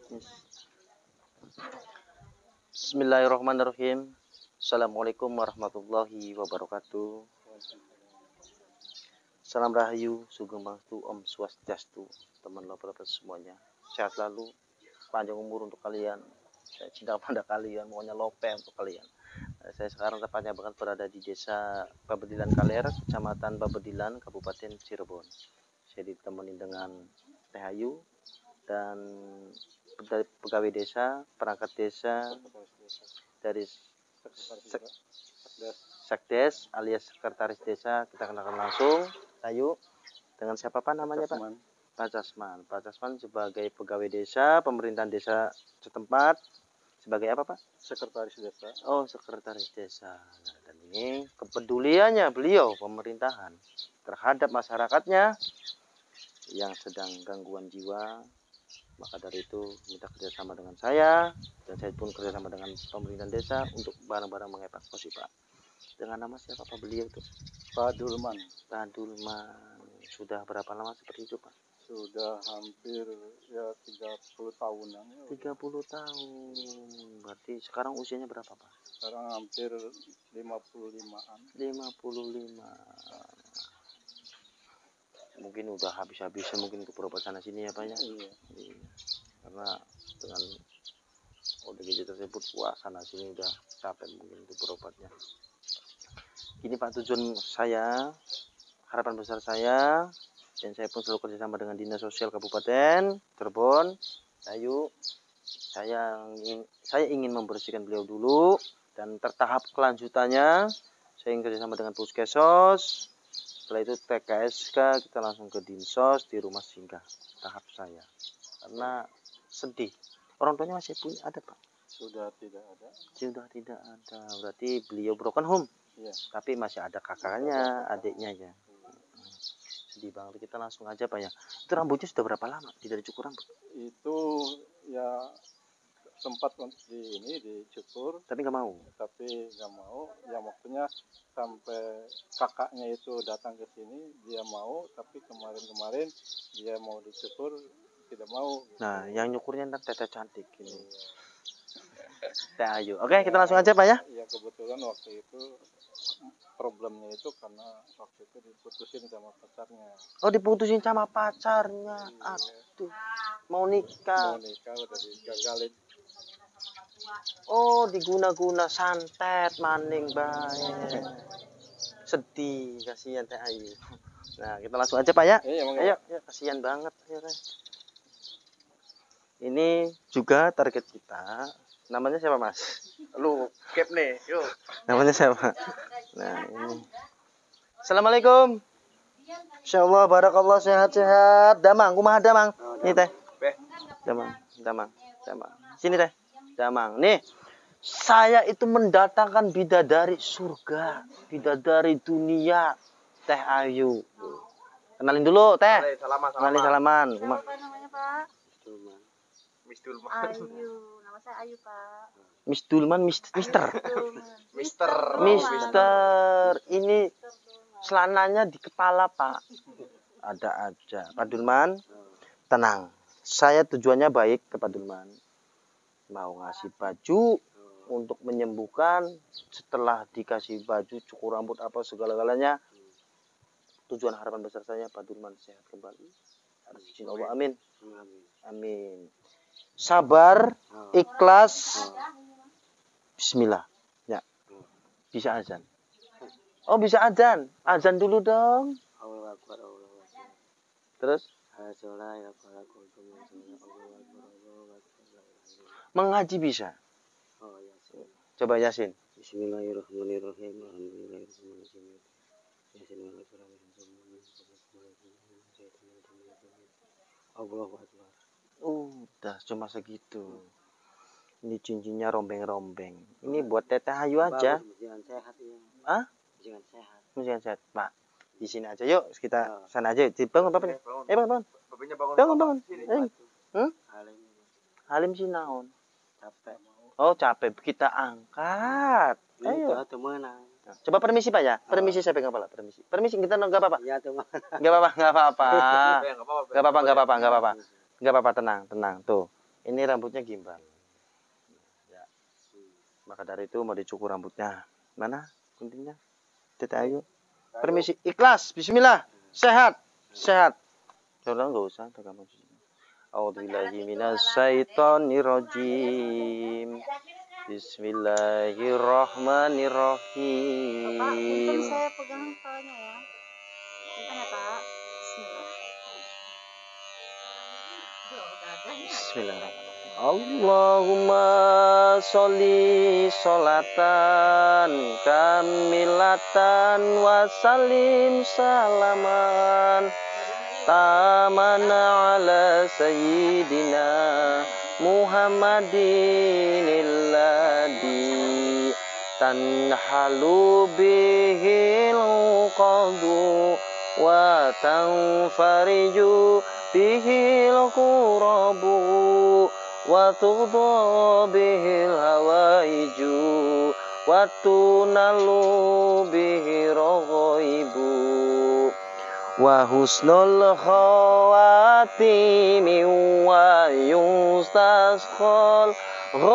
Yes. Bismillahirrahmanirrahim. Assalamualaikum warahmatullahi wabarakatuh. Salam Rahayu, Sugeng Mangstu, Om Swastiastu, teman lover semuanya. Sehat selalu, panjang umur untuk kalian. Saya cinta pada kalian, maunya lope untuk kalian. Saya sekarang tepatnya berada di desa Babedilan Kaler, kecamatan Babedilan, Kabupaten Cirebon. Saya ditemani dengan Teh Ayu dan pegawai desa, perangkat desa dari Sekdes alias sekretaris desa. Kita kenalkan langsung. Ayu, dengan siapa Pak namanya Pak? Pak Casman. Pak Casman sebagai pegawai desa, pemerintahan desa setempat. Sebagai apa Pak? Sekretaris desa. Oh, sekretaris desa. Nah, dan ini kepeduliannya beliau pemerintahan terhadap masyarakatnya yang sedang gangguan jiwa. Maka dari itu minta kerjasama dengan saya, dan saya pun kerjasama dengan pemerintahan desa untuk bareng-bareng mengevakuasi Pak. Dengan nama siapa Pak beliau itu? Pak Dulman. Pak Dulman. Sudah berapa lama seperti itu Pak? Sudah hampir ya 30 tahunan. 30 tahun. Berarti sekarang usianya berapa Pak? Sekarang hampir 55-an. 55. Mungkin udah habis-habisan mungkin untuk berobat sana sini ya Pak ya. Iya. Karena dengan ODGJ tersebut wah sana sini udah capek mungkin untuk berobatnya. Ini Pak tujuan saya, harapan besar saya, dan saya pun selalu kerjasama dengan Dinas Sosial Kabupaten Cirebon. Ayu, saya ingin membersihkan beliau dulu, dan tertahap kelanjutannya saya ingin kerjasama dengan Puskesos. Setelah itu TKSK, kita langsung ke Dinsos di rumah singgah tahap saya. Karena sedih. Orang tuanya masih punya ada Pak? Sudah tidak ada. Sudah tidak ada. Berarti beliau broken home. Iya. Tapi masih ada kakaknya, adiknya ya. Sedih banget. Kita langsung aja Pak ya. Itu rambutnya sudah berapa lama tidak dicukur rambut? Itu ya sempat dicukur. Tapi nggak mau. Tapi nggak mau. Ya waktunya sampai kakaknya itu datang ke sini, dia mau. Tapi kemarin dia mau dicukur, tidak mau. Nah, yang nyukurnya ntar Teteh cantik ini. Teh Ayu. Oke, kita langsung aja Pak ya. Ya kebetulan waktu itu problemnya itu karena waktu itu diputusin sama pacarnya. Oh, diputusin sama pacarnya. Aduh. Mau nikah. Udah digagalin. Oh, diguna-guna santet maning bae. Sedih, kasihan Teh Ayu. Nah, kita langsung aja Pak ya. Ayo, kasihan banget ya Teh. Ini juga target kita. Namanya siapa Mas? Lu cap nih, yuk. Namanya siapa? Nah, ini. Assalamualaikum. Insyaallah barakallah sehat-sehat. Damang, kumaha Damang? Ini Teh. Damang. Sini Teh. Damang. Nih. Saya itu mendatangkan bidadari surga, bidadari dunia, Teh Ayu. Kenalin dulu Teh. Salaman. Siapa namanya Pak? Miss Dulman. Ayu. Nama saya Ayu Pak. Miss Dulman, Mister. Ini selananya di kepala Pak. Ada aja. Pak Dulman, tenang. Saya tujuannya baik ke Pak Dulman. Mau ngasih baju untuk menyembuhkan. Setelah dikasih baju, cukur rambut apa segala-galanya. Tujuan harapan besar saya Pak Dulman sehat kembali. Atas izin Allah, amin. Amin. Sabar, ikhlas. Bismillah. Ya. Bisa azan. Oh, bisa azan. Azan dulu dong. Terus mengaji bisa. Coba Yasin. Bismillahirrahmanirrahim. Allahu Akbar. Udah cuma segitu. Ini cincinnya rombeng-rombeng. Ini buat Teteh Ayu aja. Jangan sehat ya. Hah? Jangan sehat. Pak. Di sini aja yuk, kita sana aja. Bangun Bapak nih. Bangun. Bangun. Halim sih naon. Capek. Oh, capek. Kita angkat. Ayo. Coba permisi Pak ya. Permisi saya pegang kepala. Permisi kita enggak apa-apa. Ya teman. Enggak apa-apa. Enggak apa-apa, tenang. Tuh. Ini rambutnya gimbal. Ya. Maka dari itu mau dicukur rambutnya. Mana guntingnya? Tete ayo. Permisi, ikhlas, bismillah. Sehat, sehat. Jangan enggak usah, kamu. A'udzubillahi minasyaitonirrajim. Bismillahirrahmanirrahim. Pak, punten saya pegang kepalanya ya. Punten ya Pak. Bismillahirrahmanirrahim. Allahumma sholli sholatan kamilatan wa salim salaman tamana ala sayyidina Muhammadin illadhi tanhalu bihil qadu wa tanfariju bihil kurabu wa tughda bihil hawaiju wa tunalu bihi raghaibu wa husnul khawatimi wa yustasqal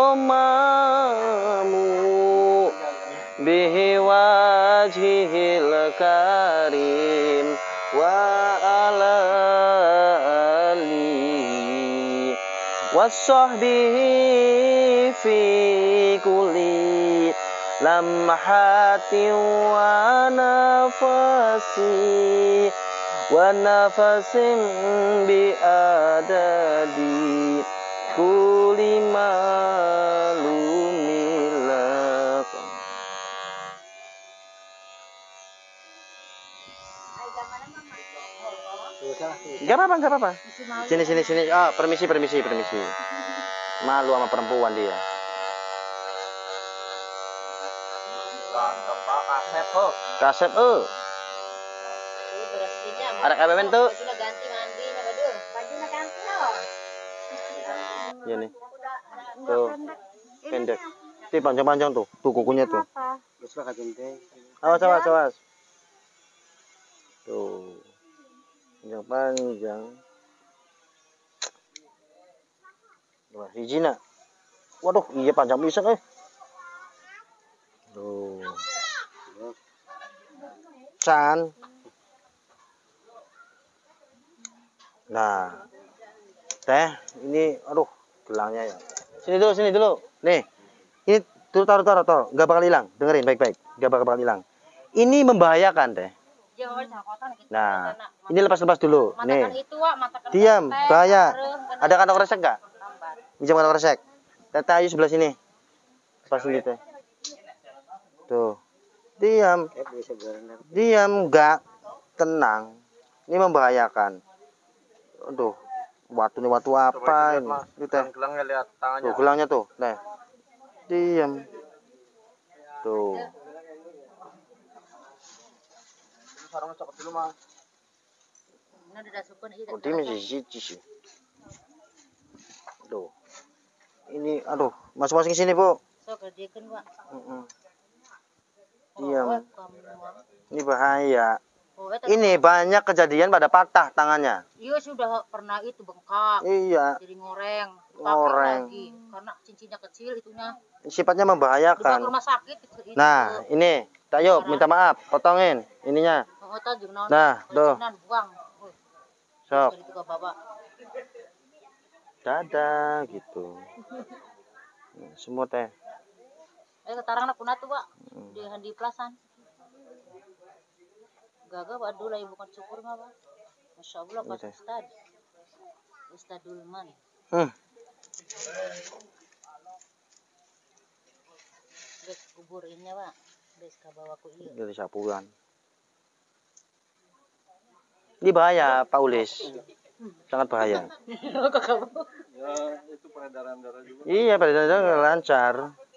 ghamamu bihi wajhihil karim wa ala alihi wasahbihi fi kulli lamhatin wa nafasi wa nafasin bi adadi kulli malumillah. Gak apa-apa. Sini. Oh, permisi. Malu sama perempuan dia. Kasep, ada KBM tuh. Ganti mandi nya badul. Bajunya ganti loh. Iya nih. Tuh. Pendek. Tuh panjang-panjang tuh. Tuh kukunya tuh. Awas. Tuh. Panjang. Wah, hijina. Waduh, iya panjang bisa Tuh. Can. Nah. Teh, ini aduh, gelangnya ya. Sini dulu. Nih. Ini tuh taruh. Enggak bakal hilang. Dengerin baik-baik. Enggak bakal hilang. Ini membahayakan, Teh. Nah, ini lepas dulu. Nih. Diam, bahaya. Ada kantong resek enggak? Bisa kantong resek. Teh ayo sebelah sini. Pas ini, Teh. Tuh. Diam, enggak. Tenang. Ini membahayakan. Aduh, watu apa ini? Teh. Gelangnya lihat tangannya. Tuh, gelangnya tuh. Nah. Diam. Tuh. Sarungnya cokot dulu, Mas. Oh, dia masih sih. Tuh. Ini aduh, masuk-masuk ke sini, Bu. Diam. Ini bahaya. Ini banyak kejadian pada patah tangannya. Iya sudah pernah itu bengkak. Iya. Jadi ngoreng. Lagi. Karena cincinnya kecil itunya. Sifatnya membahayakan. Rumah sakit. Nah, ini. Tayo, minta maaf. Potongin ininya. Nah, tuh. Sok. Dadah gitu. Semua teh. Sekarang anak punah tuh, Pak. Di plasan. Gagal waduh lah bukan syukur mah, Pak. Masya Allah pas Ustadul Man. Bes kuburinnya, Pak. Bes kabawa ku ieu. Dari sapuan. Ini bahaya, Pak Ulis. Sangat bahaya. Ya, itu peredaran darah juga. Iya, peredaran darah lancar.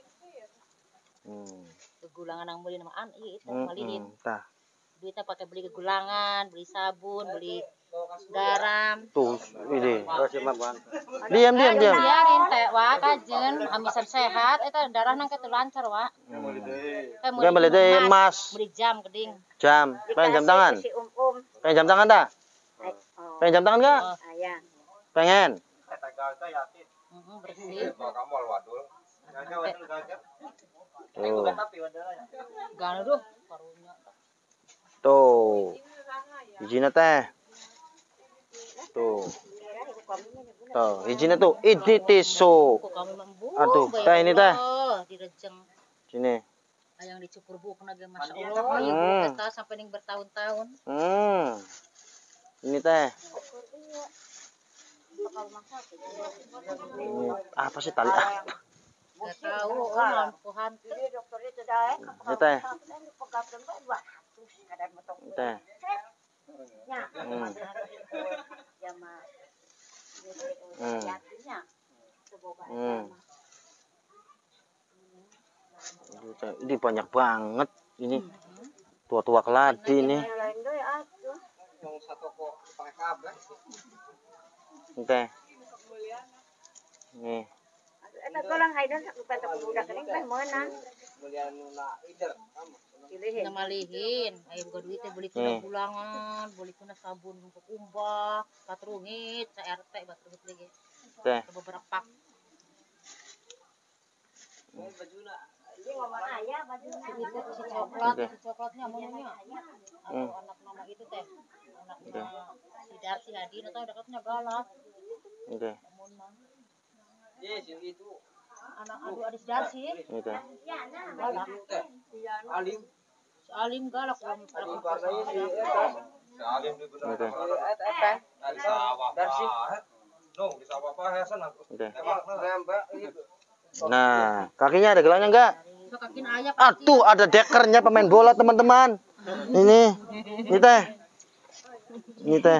Kegulangan yang beli nama iya itu malinin. Tah. Duitnya pakai beli kegulangan, beli sabun, beli garam. Tuh, ini. Diam. Biarin teh wa kajen amisan sehat eta darah nang kitu lancar wa. Kan beli teh emas. Beli jam geding. Jam. Pengen jam tangan? Pengen jam tangan dah? Pengen jam tangan enggak? Aya. Pengen. Bersih. Tuh. Gak aduh, karunya. Tuh. Izinnya teh. Tuh. Tuh, izinnya tuh. Ini tisu. Kok kamu lembut? Aduh, teh ini teh. Direjeng. Sini. Yang dicukur bu kena ge masya Allah. Ibu kita sampai ning bertahun-tahun. Ini teh. Ini apa sih tali? Gak tahu, lampuhan. Ini teh. Teh. Ini banyak banget ini. Tua-tua keladi ini. Teh. Nih. Namalihin, ayo buka duit beli kuna bulangan, beli kuna sabun kumbah, patrungit, CRT, patrungit lagi. Teh. Beberapa pak. Si coklatnya maunya. Anak nama itu teh. Anak nama si Darsi Hadin atau dekatnya galak. Oke. Anak adik Darsi. Oke. Galak. Si Alim galak belum Oke. Nah, kakinya ada gelangnya enggak? Aduh, ada dekernya pemain bola, teman-teman. Ini teh. Ini teh.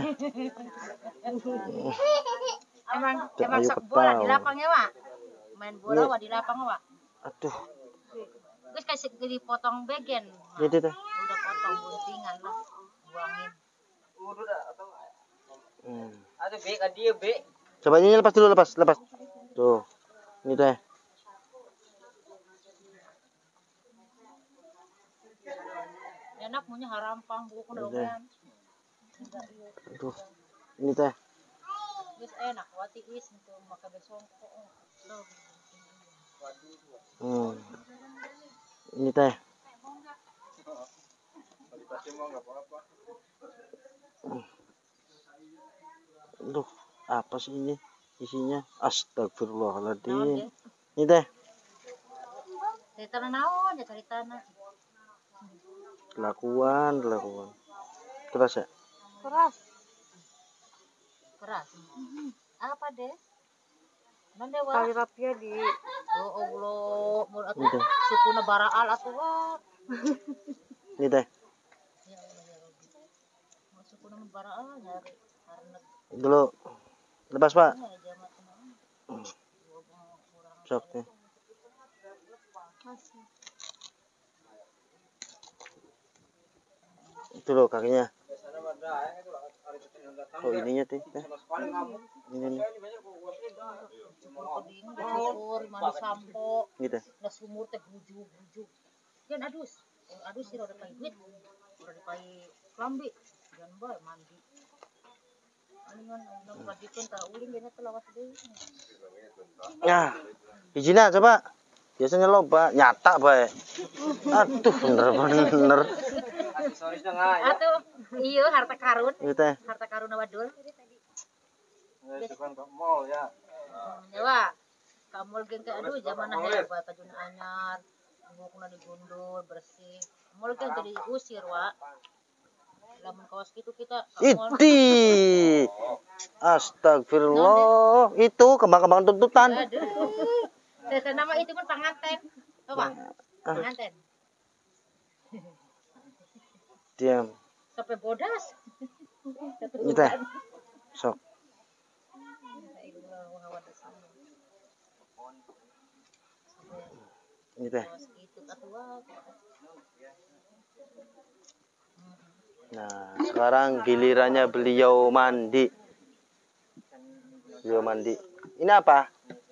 Emang bola di lapangnya, Wak. Main bola Wak di lapang, Wak. Aduh. Terus kasih dipotong bagian. Gitu teh. Udah potong guntingan lah. Buangin. Ada B kan dia B. Coba ini lepas dulu, lepas. Tuh. Ini teh. Enak punya harampang buku doang. Aduh. Ini teh. Terus enak wati is untuk makan besok. Ini teh. Aduh, apa sih ini isinya? Astagfirullahaladzim. Ini teh. Dari tanah naon, ya cari tanah. Kelakuan. Keras ya? Keras. Apa deh? Mana Wak? Tali rapia di Oh Allah, mau atuh suku Baraal atuh Wak. Ini teh. Ya Allah ya Rabbi. Mau suku Baraal nyari karena Dulu. Lepas, Pak. Sok nih. Itu loh kakinya. Oh ininya teh. Ini nih. koding dicukur mandi sampo. Gitu. Da sumur teh bujuk. Kan adus sih rada pai duit. Rada pai klambi. Jangan bae mandi. Aningan anu kadikeun tara uling geuna teh lawas deui. Ya. Hijina coba. Biasanya loba nyata bae. Aduh bener. Atuh iya harta karun. Itu teh. Harta karun wadul. Itu kan ke mall ya. Nyawa. Kamul geun teh aduh zaman aya bajuna anyar. Bukuna digundul bersih. Mul geun teh diusir, Wak. Lamun kaos kitu kita kamul. Iti. Astagfirullah. Itu kembang-kembang tuntutan. Aduh. Teh nama itu pun panganten. Coba. Panganten. Diam. Sampai bodas. Ini teh. Sok. Ini teh. Nah, sekarang gilirannya beliau mandi. Ini apa?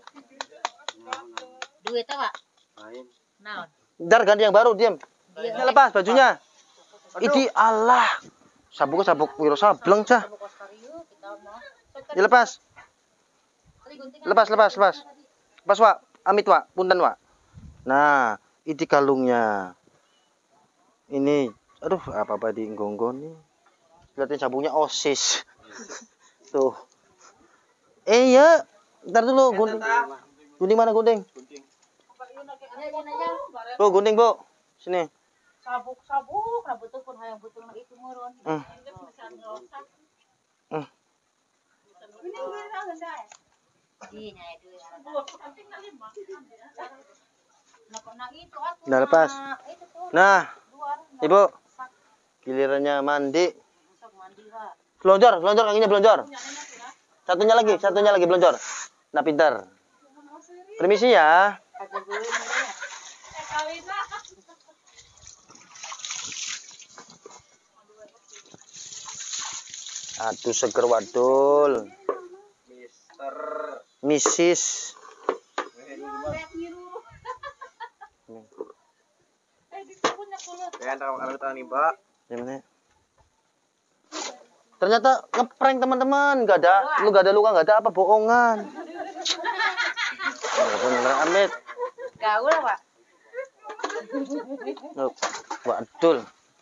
Duit apa? Lain. Naon? Ntar ganti yang baru, diam. Ini lepas bajunya. Idi Allah. Sabuk wiro sableng cah. Dilepas. Lepas, Wak. Amit, Wak. Punten, Wak. Nah, ini kalungnya. Ini, aduh, apa-apa di ngonggon nih. Lihatin sabungnya OSIS. Tuh. Iya. Ntar dulu, gunting. Gunting mana, gunting? Bu, gunting, Bu. Sini. Sabuk, rambut tuh pun hayang butuh itu meureun. Nah, lepas. Nah, Ibu. Gilirannya mandi. Belonjor kakinya belonjor. Satunya lagi belonjor. Nah, pintar. Permisi ya. Aduh, seger wadul. Misis. Ternyata ngeprank teman-teman, gak ada luka, gak ada apa, bohongan. Bener Amit. Gaul apa? Wadul.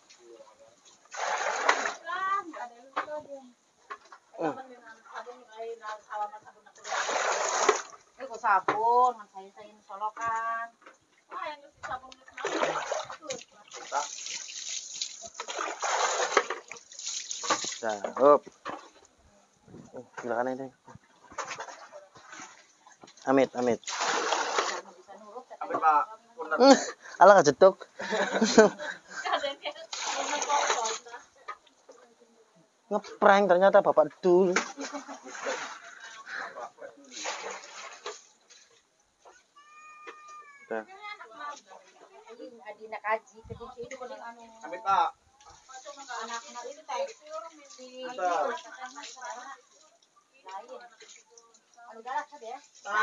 Ini sabun, saya solokan. Nah, hop. Silakan ini. Amit. Amit Pak. Alah kejetuk. Ngeprank ternyata Bapak Dul. Nah. Adina kaji kedisi itu kuning anu. Amit Pak. Anak-anak itu tekstur mesti lain. Anu galak kan ya?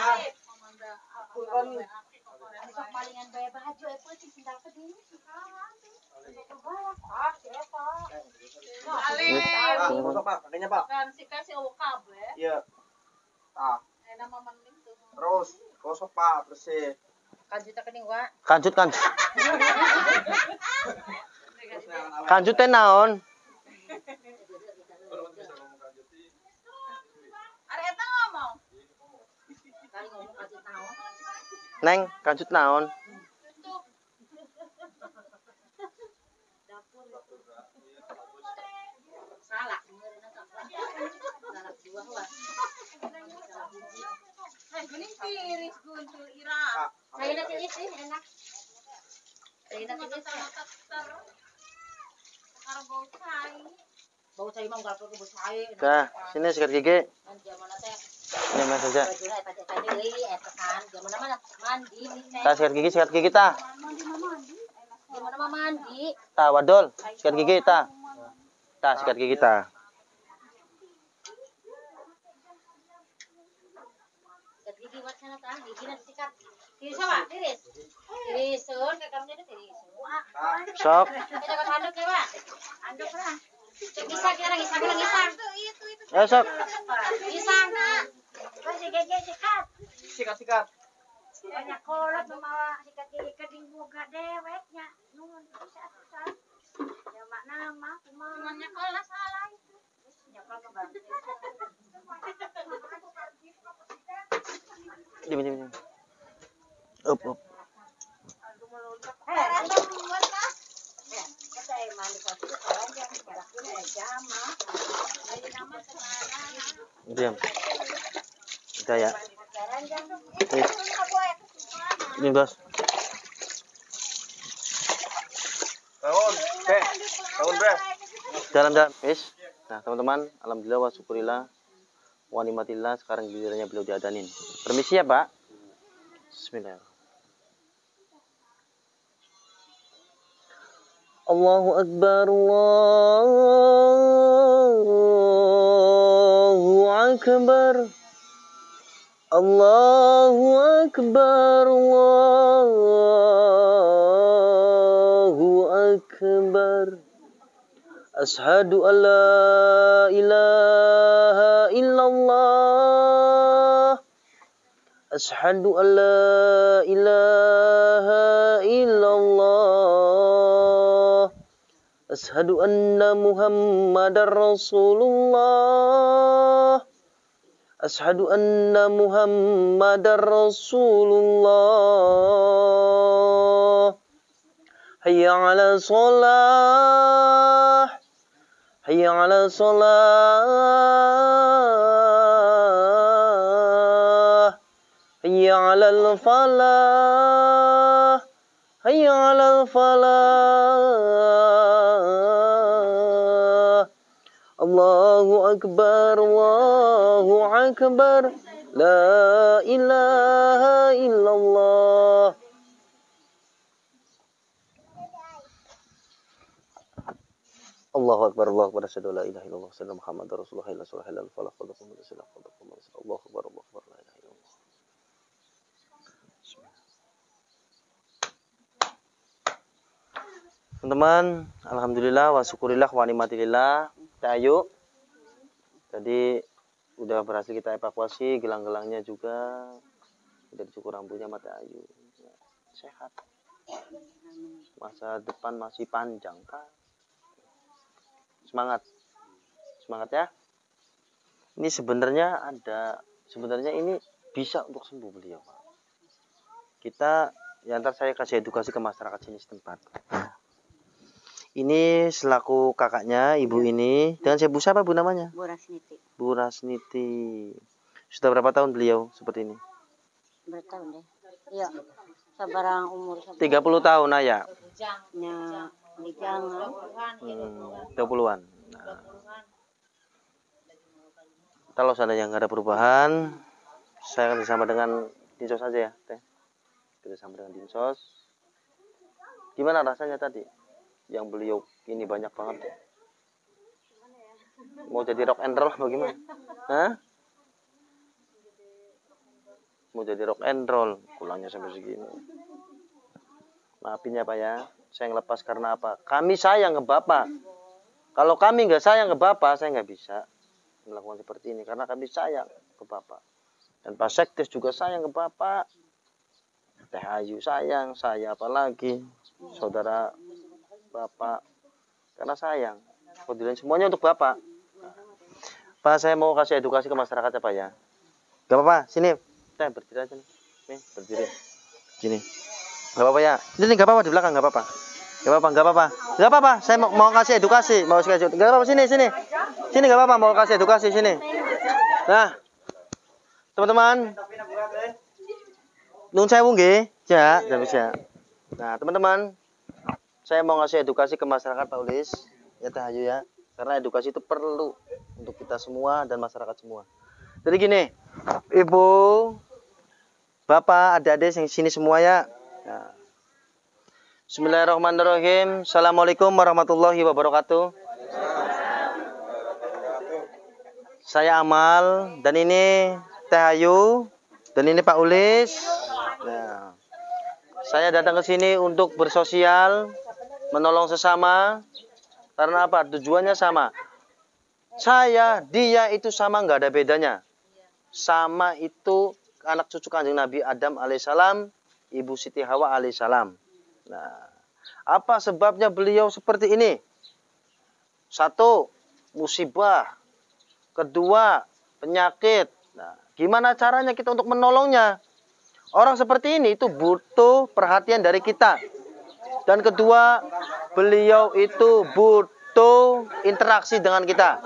Anu sok palingan bae baju peuting tinggal ke dieu sekarang. Galak si eta. Gosok Pak, kakinya Pak. Kan si kasih kabeh. Iya. Tah. Nama mending tuh. Terus gosok Pak, bersih. Kanjut kening wa. Kanjut. Kanjut teh naon? Are eta ngomong. Kali ngomong kanjut naon? Neng, kanjut naon? Salah beneran salah dua lah. Gini tiris guntur ira. Saya nanti isi enak. Saya nanti isi. Sekarang bau cai mah enggak perlu bau cai. Dah, sini sikat gigi. Zaman teh. Ini Mas saja. Bajunya tadi deui eta kan. Zaman mana mandi nih. Tah sikat gigi tah. Zaman mah mandi. Tah wadul, sikat gigi tah. Tah sikat gigi tah. Sikat gigi buat sana tah, gigina disikat. Tiris apa? Tiris. Tirisun ke kamunya itu tiris. Sok. Kita ke handuk ya, Pak. Handuk lah. Bisa kira ngisang. Sok. Ngisang. Terus si gege sikat. Sikat. Banyak kolot memawa sikat gigi keding boga deweknya. Nuhun bisa susah. Ya mak nama kumaha. Namanya kalau salah itu. Nyapa ke bantu. Diam. Up. Diam. Udah ya. Ini bos. Tahun bre. Jalan. Wis. Nah, teman-teman, alhamdulillah wa syukurillah wa nikmatillah, sekarang gilirannya beliau diadanin. Permisi ya, Pak. Bismillah. Allahu Akbar, Allahu Akbar, Allahu Akbar, Allahu Akbar. Ashhadu an la ilaha illallah Asyhadu an la ilaha illallah. Asyhadu anna Muhammadar Rasulullah. Asyhadu anna Muhammadar Rasulullah. Hayya 'ala shalah. Hayya 'ala shalah. Hayya 'alal falah. Hayya 'alal falah. Allahu akbar, Allahu akbar. La ilaha illallah. Allahu akbar, Allahu akbar. Asyhadu an la ilaha illallah, asyhadu anna Muhammadar Rasulullah. La ilaha illallah, falah qad qamatu salah qad qamatu salah. Allahu akbar, Allahu akbar. La ilaha illallah. Teman-teman, alhamdulillah wa syukurillah wa nikmatillah. Ayo. Tadi udah berhasil kita evakuasi, gelang-gelangnya juga udah dicukur rambutnya mata Ayu. Sehat. Masa depan masih panjang, Pak. Semangat. Semangat ya. Ini sebenarnya ini bisa untuk sembuh beliau, Pak. Kita ya ntar saya kasih edukasi ke masyarakat sini setempat. Ini selaku kakaknya ibu ini. Dengan saya Bu siapa Bu namanya? Bu Rasniti. Bu Rasniti. Sudah berapa tahun beliau seperti ini? Bertahun deh. Iya. Sebarang umur 30 tahun ayah. nya di jangan. 20-an. Nah. Kalau seandainya nggak ada perubahan, saya akan bersama dengan Dinsos aja ya, Teh. Kita sama dengan Dinsos. Gimana rasanya tadi? Yang beliau ini banyak banget. Mau jadi rock and roll bagaimana? Hah? Mau jadi rock and roll, pulangnya sampai segini. Maafin ya Pak ya, saya ngelepas karena apa? Kami sayang ke Bapak. Kalau kami nggak sayang ke Bapak, saya nggak bisa melakukan seperti ini. Karena kami sayang ke Bapak. Dan Pak Sekdes juga sayang ke Bapak. Teh Ayu sayang, saya apalagi. Saudara Bapak. Karena sayang. Kemudian semuanya untuk Bapak. Pak, saya mau kasih edukasi ke masyarakat ya Pak ya. Gak apa-apa, sini. Saya berdiri aja nih. Nih, berdiri. Sini. Gak apa-apa ya. Ini gak apa-apa di belakang, gak apa-apa. Gak apa-apa, gak apa-apa. Gak apa-apa, saya mau kasih edukasi. Mau kasih edukasi. Gak apa-apa, sini. Sini gak apa-apa, mau kasih edukasi, sini. Nah, teman-teman. Nun sewu nggih. Ya, bisa. Nah, teman-teman. Saya mau ngasih edukasi ke masyarakat Pak Ulis. Ya Teh Ayu ya. Karena edukasi itu perlu untuk kita semua dan masyarakat semua. Jadi gini, Ibu, Bapak, adik-adik yang sini semua ya. Nah. Bismillahirrahmanirrahim. Assalamualaikum warahmatullahi wabarakatuh. Saya Amal dan ini Teh Ayu dan ini Pak Ulis. Nah, saya datang ke sini untuk bersosial, menolong sesama. Karena apa? Tujuannya sama. Saya, dia itu sama, nggak ada bedanya. Sama itu anak cucu Kanjeng Nabi Adam alaihissalam, Ibu Siti Hawa alaihissalam. Nah, apa sebabnya beliau seperti ini? Satu, musibah. Kedua, penyakit. Nah, gimana caranya kita untuk menolongnya? Orang seperti ini itu butuh perhatian dari kita. Dan kedua, beliau itu butuh interaksi dengan kita.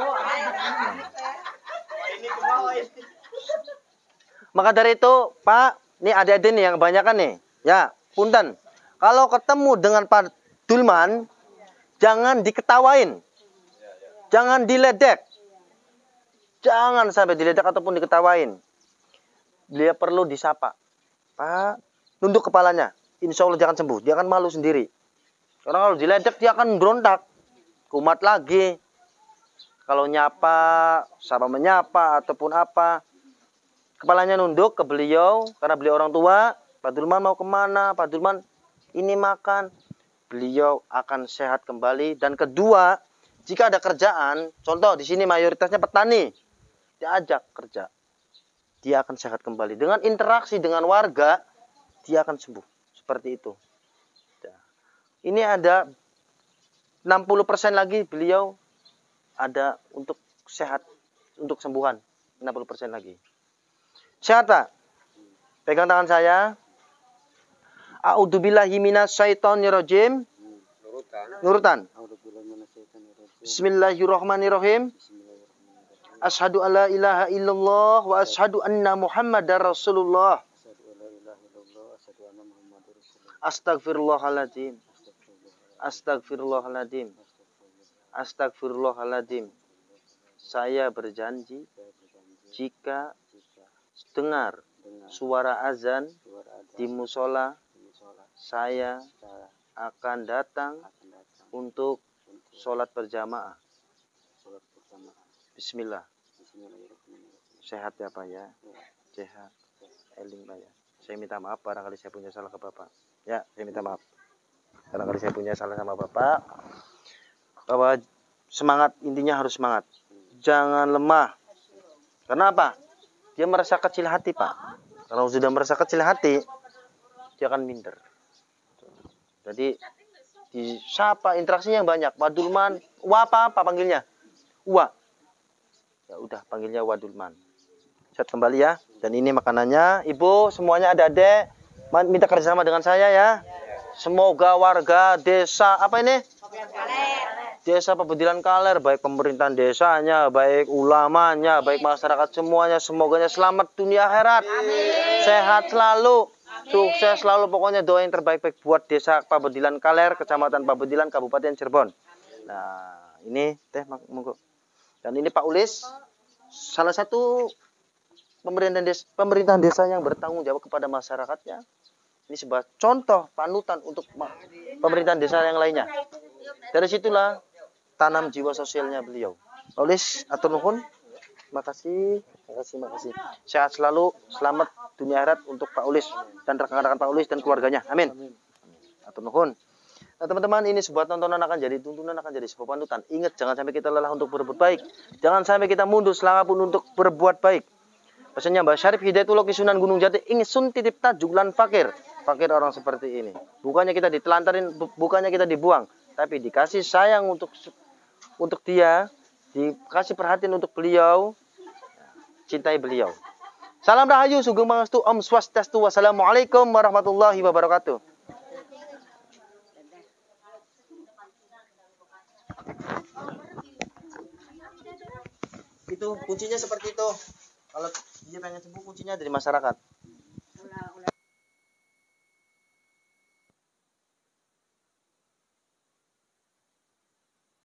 Maka dari itu, Pak, ini adik-adik nih yang kebanyakan nih. Ya, punten. Kalau ketemu dengan Pak Dulman, jangan diketawain. Jangan diledek. Jangan sampai diledek ataupun diketawain. Beliau perlu disapa. Pak, nunduk kepalanya. Insya Allah jangan sembuh. Dia akan malu sendiri. Karena kalau diledek dia akan berontak. Kumat lagi. Kalau nyapa, sama menyapa ataupun apa. Kepalanya nunduk ke beliau. Karena beliau orang tua. Pak Dulman mau kemana? Pak Dulman ini makan. Beliau akan sehat kembali. Dan kedua, jika ada kerjaan. Contoh di sini mayoritasnya petani. Diajak kerja. dia akan sehat kembali. Dengan interaksi dengan warga, dia akan sembuh. Seperti itu. Ini ada 60% lagi beliau ada untuk sehat, untuk sembuhan. 60% lagi. Sehat tak? Pegang tangan saya. A'udzubillahi minasyaitonirrajim. Nurutan. Bismillahirrahmanirrahim. Asyhadu alla ilaha illallah wa asyhadu anna Muhammadar Rasulullah. Astagfirullahaladzim. Astagfirullahaladzim. Astagfirullahaladzim. Saya berjanji jika dengar suara azan di musola, saya akan datang untuk sholat berjamaah. Bismillah. Sehat ya Pak ya? Sehat. Eling Pak ya. Saya minta maaf barangkali saya punya salah ke Bapak. Ya, saya minta maaf. Barangkali saya punya salah sama Bapak. Bahwa semangat, intinya harus semangat. Jangan lemah. Karena apa? Dia merasa kecil hati Pak. Kalau sudah merasa kecil hati, dia akan minder. Jadi disapa, interaksinya yang banyak. Wadulman, apa panggilnya? Wa. Ya udah panggilnya Wadulman. Set kembali ya. Dan ini makanannya. Ibu semuanya ada adek. Minta kerjasama dengan saya ya. Semoga warga desa apa ini? Desa Pabedilan Kaler, baik pemerintahan desanya, baik ulamanya, baik masyarakat semuanya, semoganya selamat dunia akhirat. Sehat selalu. Sukses selalu, pokoknya doa yang terbaik buat desa Pabedilan Kaler, kecamatan Pabedilan, Kabupaten Cirebon. Nah, ini teh monggo. Dan ini Pak Ulis, salah satu pemerintahan desa yang bertanggung jawab kepada masyarakatnya. Ini sebuah contoh panutan untuk pemerintahan desa yang lainnya. Dari situlah tanam jiwa sosialnya beliau. Pak Ulis, atur nuhun. Makasih. Sehat selalu, selamat dunia akhirat untuk Pak Ulis dan rekan-rekan Pak Ulis dan keluarganya. Amin. Atur nuhun. Nah, teman-teman, ini sebuah tontonan akan jadi tuntunan, akan jadi sebuah panutan. Ingat, jangan sampai kita lelah untuk berbuat baik. Jangan sampai kita mundur selama pun untuk berbuat baik. Pesannya Mbah Syarif Hidayatullah Sunan Gunung Jati, ingin sun titip tajulan fakir. Fakir orang seperti ini. Bukannya kita ditelantarin, bukannya kita dibuang, tapi dikasih sayang untuk dia, dikasih perhatian untuk beliau, cintai beliau. Salam Rahayu, Sugeng Pangestu, Om Swastiastu, wassalamualaikum warahmatullahi wabarakatuh. Itu kuncinya seperti itu. Kalau dia pengen sembuh, kuncinya dari masyarakat.